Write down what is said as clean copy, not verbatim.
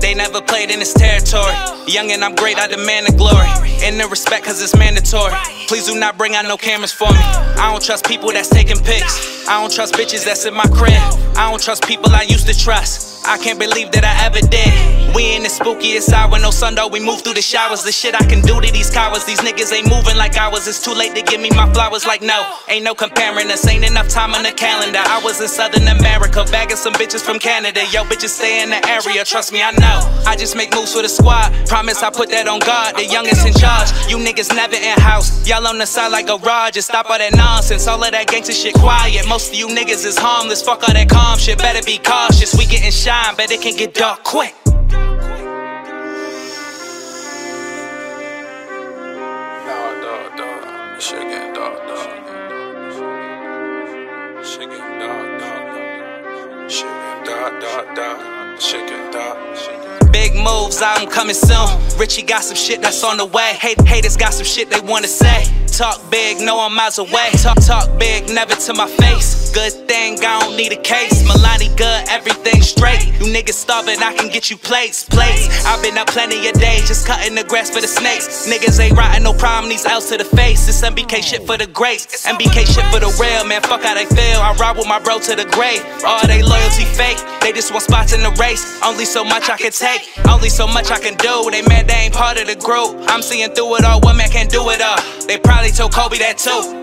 they never played in this territory. Young and I'm great, I demand the glory. And the respect, cause it's mandatory. Please do not bring out no cameras for me. I don't trust people that's taking pics. I don't trust bitches that's in my crib. I don't trust people I used to trust. I can't believe that I ever did. We in the spookiest hour, no sun though, we move through the showers. The shit I can do to these cowards, these niggas ain't moving like ours. It's too late to give me my flowers, like no, ain't no comparing us, ain't enough time on the calendar. I was in Southern America, bagging some bitches from Canada. Yo, bitches stay in the area, trust me, I know. I just make moves for the squad, promise I put that on God. The youngest in charge, you niggas never in house. Y'all on the side like a garage, just stop all that nonsense. All of that gangsta shit quiet, most of you niggas is harmless. Fuck all that calm shit, better be cautious. We getting shine, but it can get dark quick. Shit getting dark, shit getting dark, shit getting dark, shit getting dark. Big moves, album coming soon. Richie got some shit that's on the way. Haters got some shit they wanna say. Talk big, know I'm miles away. Talk big, never to my face. Good thing, I don't need a case. Milani good, everything straight. You niggas starving, I can get you plates. I've been up plenty of days, just cutting the grass for the snakes. Niggas ain't rotting, no problem, these L's to the face. This MBK shit for the greats, MBK shit for the real, man, fuck how they feel. I ride with my bro to the grave, all they loyalty fake. They just want spots in the race, only so much I can take. Only so much I can do, they mad they ain't part of the group. I'm seeing through it all, one man can't do it all. They probably told Kobe that too.